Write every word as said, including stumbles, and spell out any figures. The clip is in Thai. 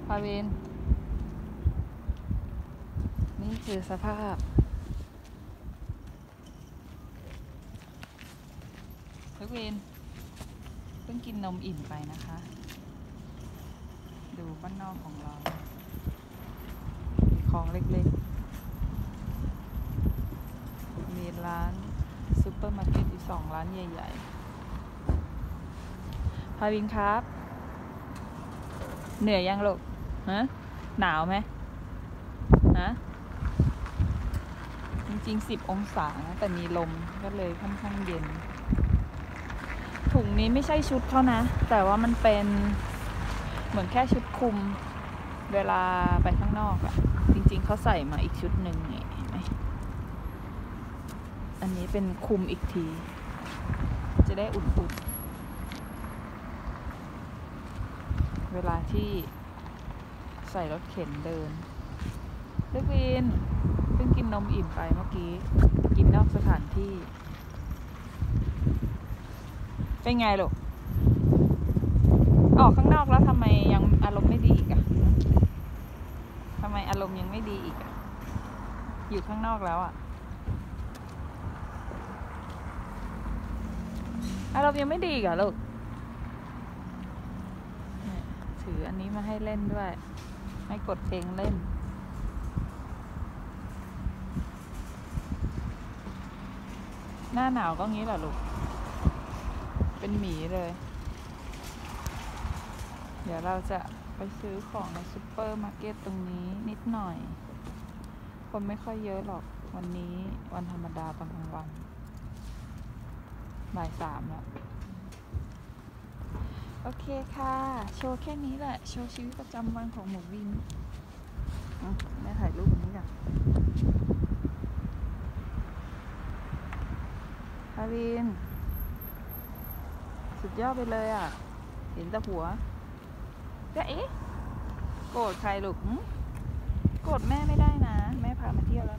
พาวินนี่คือสภาพพาวินเพิ่งกินนมอิ่มไปนะคะดูบ้านนอกของเรามีของเล็กๆมีร้านซูเปอร์มาร์เก็ตอีกสองร้านใหญ่ๆพาวินครับเหนื่อยยังลูกฮะหนาวไหมฮะจริงๆสิบองศานะแต่มีลมก็เลยค่อนข้างเย็นถุงนี้ไม่ใช่ชุดเขานะแต่ว่ามันเป็นเหมือนแค่ชุดคลุมเวลาไปข้างนอกอะจริงๆเขาใส่มาอีกชุดหนึ่งนี่เห็นไหมอันนี้เป็นคลุมอีกทีจะได้อุ่นๆเวลาที่ใส่รถเข็นเดินเล็กวินเพิ่งกินนมอิ่มไปเมื่อกี้กินนอกสถานที่เป็นไงลูกออกข้างนอกแล้วทำไมยังอารมณ์ไม่ดีอีกอะทำไมอารมณ์ยังไม่ดีอีกอะอยู่ข้างนอกแล้วอะอารมณ์ยังไม่ดีอีกเหรอลูกถืออันนี้มาให้เล่นด้วยให้กดเพลงเล่นหน้าหนาวก็งี้แหละลูกเป็นหมีเลยเดี๋ยวเราจะไปซื้อของในซูเปอร์มาร์เก็ตตรงนี้นิดหน่อยคนไม่ค่อยเยอะหรอกวันนี้วันธรรมดาตอนกลางวันบ่ายสามแล้วโอเคค่ะโชว์แค่นี้แหละโชว์ชีวิตประจำวันของหมูวินแม่ถ่ายรูปนี้ก่อนพาวินสุดยอดไปเลยอ่ะเห็นแต่หัวก็เอ๊ะโกรธใครลูกโกรธแม่ไม่ได้นะแม่พามาเที่ยวแล้ว